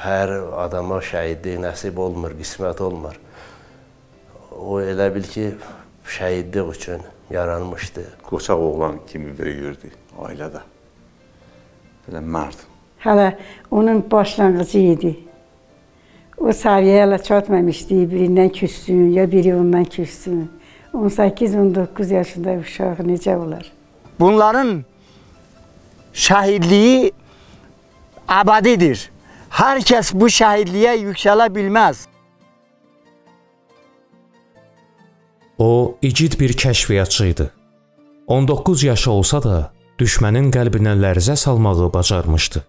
hər adama şəhidlik nəsib olmur, qismət olmur. O elə bil ki, şəhidlik üçün yaranmışdı. Qoçaq oğlan kimi böyüyürdü ailədə. Belə mərd. Hələ onun başlanğıcı idi. O səviyyəyə hələ çatmamışdı, birindən küssün, ya biri ondan küssün. 18-19 yaşında uşaq necə olar? Bunların şəhidliyi əbədidir. Hər kəs bu şəhidliyə yüksələ bilməz. O, igid bir kəşfiyyatçı idi. 19 yaşı olsa da, düşmənin qəlbinə lərzə salmağı bacarmışdı.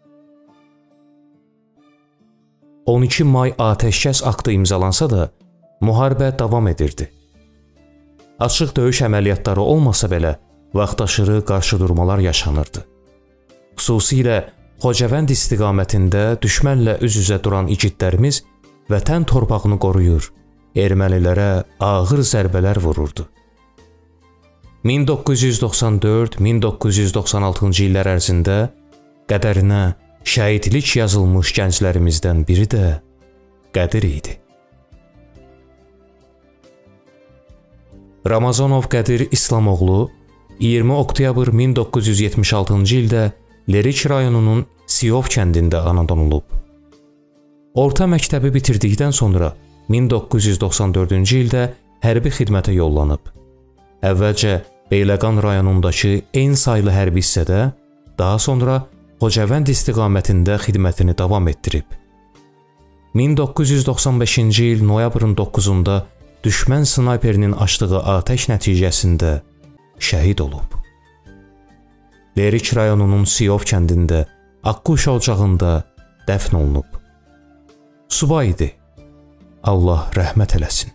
12 may atəşkəs aktı imzalansa da, müharibə davam edirdi. Açıq döyüş əməliyyatları olmasa belə, vaxtaşırı qarşıdurmalar yaşanırdı. Xüsusilə Xocavənd istiqamətində düşmənlə üz-üzə duran igidlərimiz vətən torpağını qoruyur, ermənilərə ağır zərbələr vururdu. 1994-1996-cı illər ərzində qədərinə şəhidlik yazılmış gənclərimizdən biri də Qədir idi. Ramazanov Qədir İslamoğlu 20 oktyabr 1976-cı ildə Lerik rayonunun Siyov kəndində anadan olub. Orta məktəbi bitirdikdən sonra 1994-cü ildə hərbi xidmətə yollanıb. Əvvəlcə Beyləqan rayonundakı eyni saylı hərbi hissədə, daha sonra Xocavənd istiqamətində xidmətini davam etdirib. 1995-ci il noyabrın 9-da düşmən snayperinin açdığı atəş nəticəsində şəhid olub. Lerik rayonunun Siyov kəndində Akkuş ocağında dəfn olunub. Subay idi. Allah rəhmət eləsin.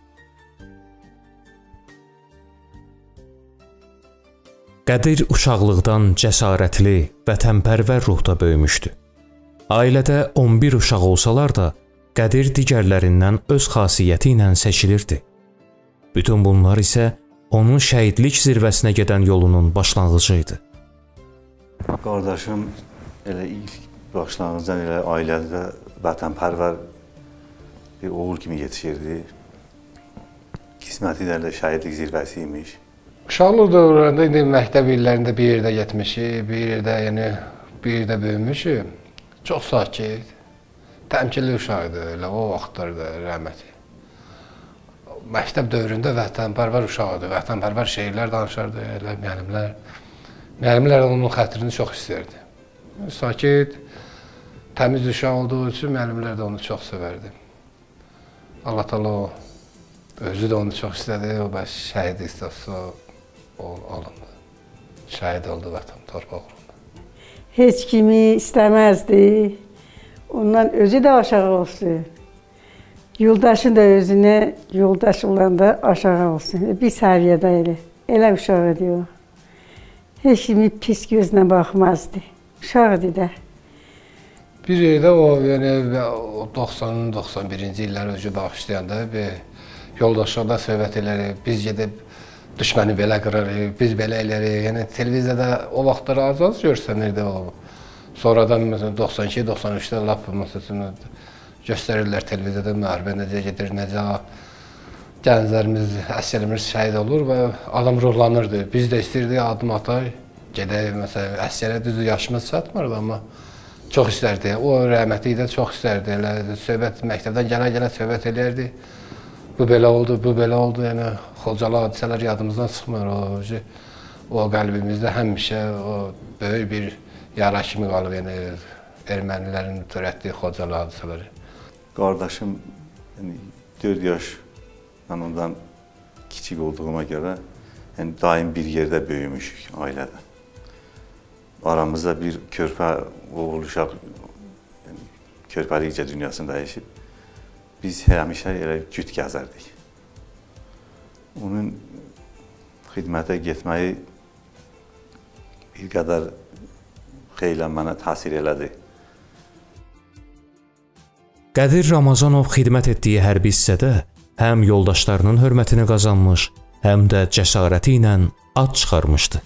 Qədir uşaqlıqdan cəsarətli, vətənpərvər ruhda böyümüşdü. Ailədə 11 uşaq olsalar da, Qədir digərlərindən öz xasiyyəti ilə seçilirdi. Bütün bunlar isə onun şəhidlik zirvəsinə gedən yolunun başlanğıcı idi. Qardaşım elə ilk başlanğıcdan elə ailədə vətənpərvər bir oğul kimi yetişirdi. Qisməti də elə şəhidlik zirvəsi imiş. Uşaqlıq dövrlərində indi məktəb illərində bir yerdə getmişik, bir yerdə böyümüşük. Çox sakit, təmkinli uşaq idi elə o vaxtlarda rəhməti. Məktəb dövründə vətənpərvər uşaq idi, vətənpərvər şeirlər danışardı, elə müəllimlər. Müəllimlər onun xətrini çox istəyirdi. Sakit, təmiz uşaq olduğu üçün müəllimlər də onu çox sevərdi. Allah Taala özü də onu çox istədi, o bəs şəhid istəsə alındı. Şəhid oldu vətən torpaq uğrunda. Heç kimi istəməzdi. Ondan özü də aşağı olsun. Yoldaşı da özünə yoldaş olanda aşağı olsun. Bir səviyyədə elə uşaq idi o. Heç kimi pis gözlə baxmazdı. Uşaq idi də. Bir yerdə o 90-91-ci illər özü bağışlayanda yoldaşlarla söhbət elərik, biz gedib düşməni belə qırarıq, biz belə elərik. Yəni televiziyada o vaxtlar az görsənirdi o. Sonradan 92-93-də lap göstərirlər televiziyada müharibə necə gedir, necə gənclərimiz, əsgərlərimiz şəhid olur və adam ruhlanırdı. Biz də istəyirdik adım atay, gedək, məsələn, əsgərə düzdür yaşımız çatmırdı, amma çox istərdi. O rəhmətli də çox istərdi. Söhbət məktəbdən gələ-gələ söhbət eləyərdi. Bu belə oldu, bu belə oldu. Yəni Xocalı hadisələr yadımızdan çıxmır. O qəlbimizdə həmişə o böyük bir yara kimi qalıb. Yəni ermənilərin törətdiyi Xocalı hadisələri. Qardaşım 4 yaş mən ondan kiçik olduğuma görə daim bir yerdə böyümüşük ailədə. Aramızda bir körpə oğul uşaq körpəlikcə dünyasını dəyişib. Biz həmişə elə cüt gəzərdik. Onun xidmətə getməyi bir qədər xeyli mənə təsir elədi. Qədir Ramazanov xidmət etdiyi hərbi hissədə həm yoldaşlarının hörmətini qazanmış, həm də cəsarəti ilə ad çıxarmışdı.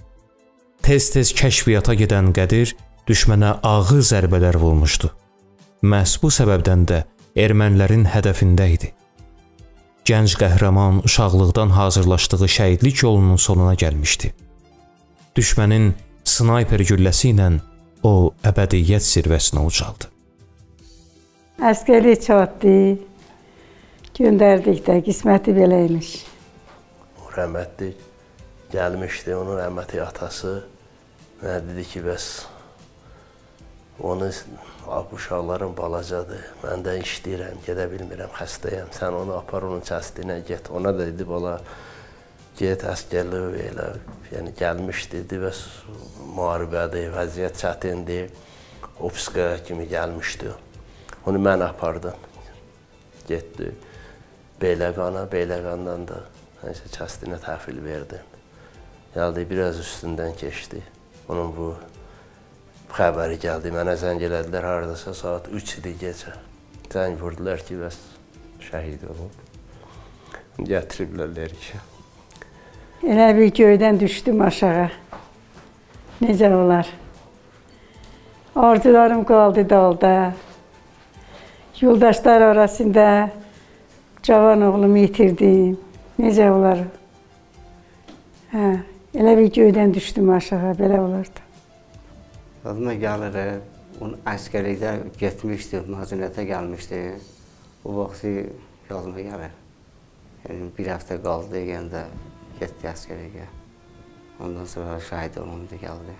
Tez-tez kəşfiyyata gedən Qədir düşmənə ağır zərbələr vurmuşdu. məhz bu səbəbdən də ermənilərin hədəfində idi. Gənc qəhrəman uşaqlıqdan hazırlaşdığı şəhidlik yolunun sonuna gəlmişdi. Düşmənin snayper gülləsi ilə o əbədiyyət zirvəsinə ucaldı. Əsgərlik çatdı, göndərdikdə qisməti belə imiş. O rəhmətli gəlmişdi, onun rəhmətli atası mənə dedi ki, bəs onu uşaqların balacadır, mən də işləyirəm, gedə bilmirəm, xəstəyəm, sən onu apar, onun çəstinə get. Ona da dedi, bala, get əsgərliyi elə, yəni gəlmişdi, dedi, bəs müharibədir, vəziyyət çətindir, Obskaya kimi gəlmişdi. Onu mən apardım, getdi, Beyləqandan da çəstinə təhvil verdim. Gəldi, biraz üstündən keçdi, onun bu xəbəri gəldi, mənə zəng elədilər, haradasa saat 3 idi gecə. Zəng vurdular ki, bəs şəhid olub. Gətiriblər Lerikə. Elə bir göydən düşdüm aşağı. Necə olar? Arzularım qaldı dalda. Yoldaşlar arasında cavan oğlumu itirdim. Necə olar? Hə, elə bir göydən düşdüm aşağı, belə olardı. Yadıma gəlir, onun əsgərlikdə getmişdi, məzuniyyətə gəlmişdi. O vaxtı yadıma gəlir. Yəni, bir həftə qaldı, yəni də getdi əsgərliyə. Ondan sonra şəhid olundu, gəldi.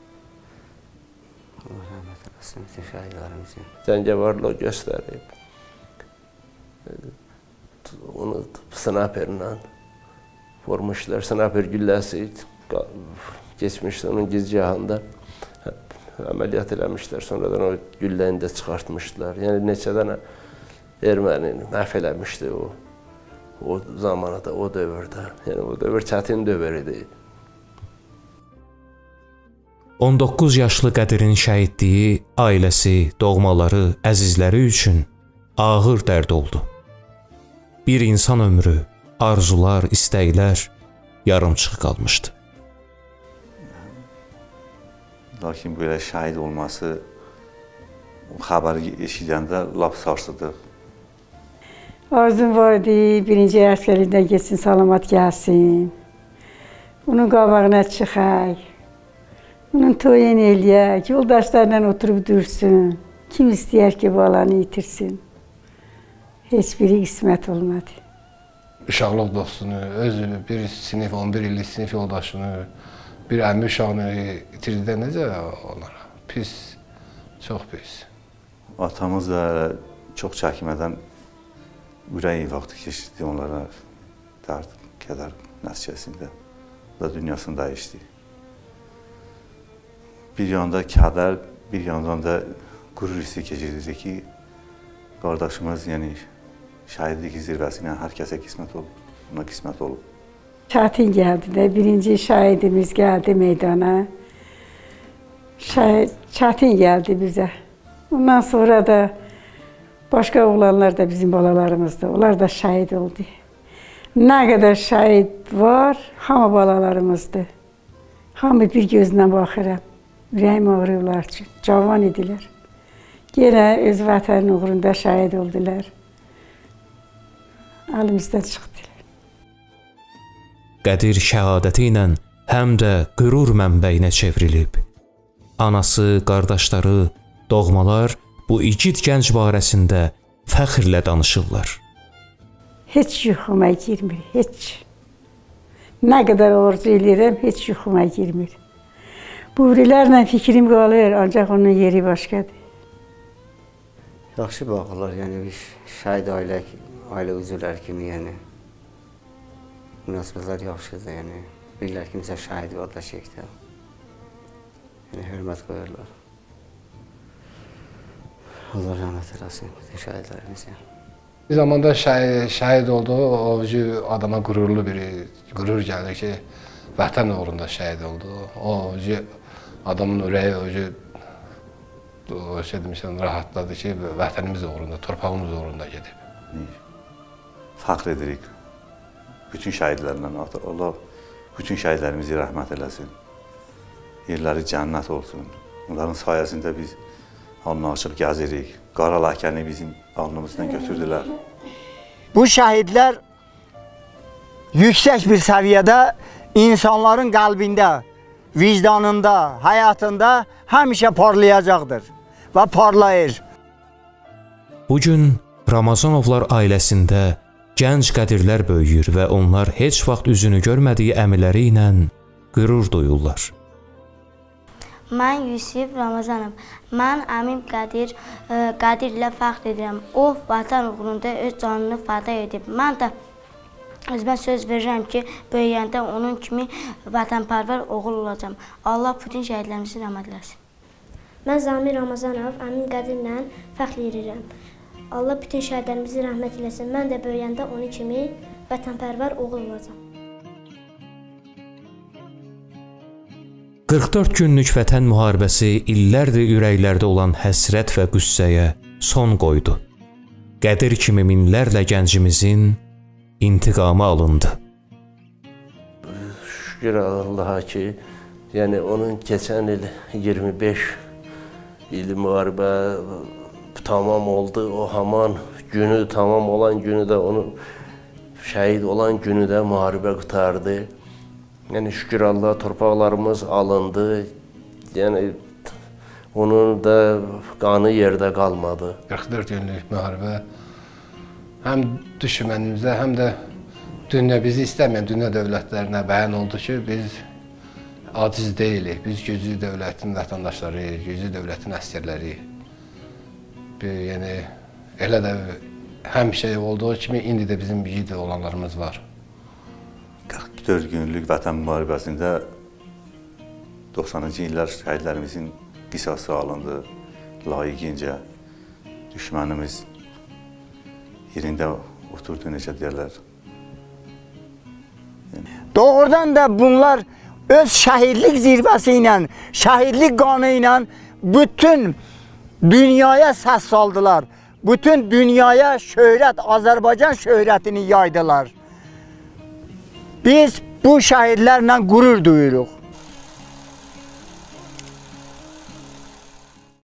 Allah rəhmət eləsin, bütün şəhidlərimizin. Cəngəvarla göstərib. Onu snayperlə vurmuşlar. Snayper gülləsi geçmişdi onun gizgahında. Əməliyyat eləmişlər, sonradan o gülləni də çıxartmışdılar. Yəni, neçə dənə erməni məhv eləmişdi o zamanada, o dövrdə. Yəni, o dövr çətin dövr idi. 19 yaşlı Qədirin şəhidliyi ailəsi, doğmaları, əzizləri üçün ağır dərd oldu. Bir insan ömrü, arzular, istəklər yarımçıq qalmışdı. Lakin belə şəhid olması, xəbəri eşidəndə lap sarsıdıq. Arzum var idi, birinci əsgərlikdən geçsin, salamat gəlsin. Onun qabağına çıxaq. Onun toyunu eləyək, yoldaşlarla oturub dursun. Kim istəyər ki, balanı itirsin? Heç biri qismət olmadı. Uşaqlıq dostunu, özü bir sinif, 11 illik sinif yoldaşını, bir əmri uşağını itirdidə necə onlara? Pis, çox pis. Atamız da çox çəkmədən ürək vaxtı keçirdi onlara dərd, kədər nəticəsində da dünyasını dəyişdi. Bir yanda kədər, bir yandan da qürur hissi keçirdi ki, qardaşımız, yəni şəhidlik zirvəsinə hər kəsə qismət olub, ona qismət olub. Çətin gəldi də, birinci şəhidimiz gəldi meydana. Çətin gəldi bizə. Ondan sonra da başqa oğlanlar da bizim balalarımızdır. Onlar da şəhid oldu. Nə qədər şəhid var, hamı balalarımızdır. Hamı bir gözlə baxıram. Ürəyim ağrıyorlar üçün. Cavan idilər. Yenə öz vətənin uğrunda şəhid oldular. Əlimizdən çıxdılar. Qədir şəhadəti ilə həm də qürur mənbəyinə çevrilib. Anası, qardaşları, doğmalar bu igid gənc barəsində fəxrlə danışırlar. Heç yuxuma girmir, heç. Nə qədər arzu edirəm, heç yuxuma girmir. Bu urilərlə fikrim qalır, ancaq onun yeri başqadır. Yaxşı baxırlar, yəni şəhid ailə üzvləri kimi, yəni münasibətlər yaxşıdır, yəni bilirlər ki, məsələn, şəhid qardaşıyıqdır. Yəni hörmət qoyurlar. Allah rəhmət eləsin bütün şəhidlərimizə. Bir zamanda şəhid oldu, o adama qürur gəlir ki, vətən uğrunda şəhid oldu. O adamın ürəyi rahatladı ki, vətənimiz uğrunda, torpağımız uğrunda gedib. Fəxr edirik bütün şəhidlərlə. Allah bütün şəhidlərimizi rəhmət eləsin. Yerləri cənnət olsun. Onların sayəsində biz alnını açıb gəzirik. Qara ləkəni bizim alnımızdan götürdülər. Bu şəhidlər yüksək bir səviyyədə insanların qəlbində, vicdanında, həyatında həmişə parlayacaqdır və parlayır. Bugün Ramazanovlar ailəsində gənc qədirlər böyüyür və onlar heç vaxt üzünü görmədiyi əmiləri ilə qürur duyurlar. Mən Yusif Ramazanov. Mən əmim Qədirlə fəxr edirəm. O, vətən uğrunda öz canını fəda edib. Mən də özümə söz verirəm ki, böyüyəndə onun kimi vətənpərvər oğul olacam. Allah bütün şəhidlərimizi rəhmət eləsin. Mən Zamir Ramazanov, əmim Qədirlə fəxr edirəm. Allah bütün şəhidlərimizi rəhmət eləsin. Mən də böyüyəndə onun kimi vətənpərvər oğul olacam. 44 günlük vətən müharibəsi illərdir ürəklərdə olan həsrət və qüssəyə son qoydu. Qədir kimi minlərlə gəncimizin intiqamı alındı. Şükür Allaha ki, yəni onun keçən il 25 il müharibə tamam oldu. O haman günü, tamam olan günü də, onun şəhid olan günü də müharibə qurtardı. Yəni şükür Allaha torpaqlarımız alındı. Yəni onun da qanı yerdə qalmadı. 44 günlük müharibə həm düşmənimizə, həm də bizi istəməyən dünya dövlətlərinə bəyan oldu ki, biz aciz deyilik. Biz güclü dövlətin vətəndaşlarıyıq, güclü dövlətin əsgərləriyik. Yəni elə də həmişə olduğu kimi indi də bizim yiğit olanlarımız var. 44 günlük vətən müharibəsində 90-cı illər şəhidlərimizin qisası alındı, layiqincə. Düşmənimiz yerində oturdu, necə deyərlər. Doğrudan da bunlar öz şəhidlik zirvəsi ilə, şəhidlik qanı ilə bütün dünyaya səs saldılar. Bütün dünyaya şöhrət, Azərbaycan şöhrətini yaydılar. Biz bu şəhidlərlə qürur duyuruq.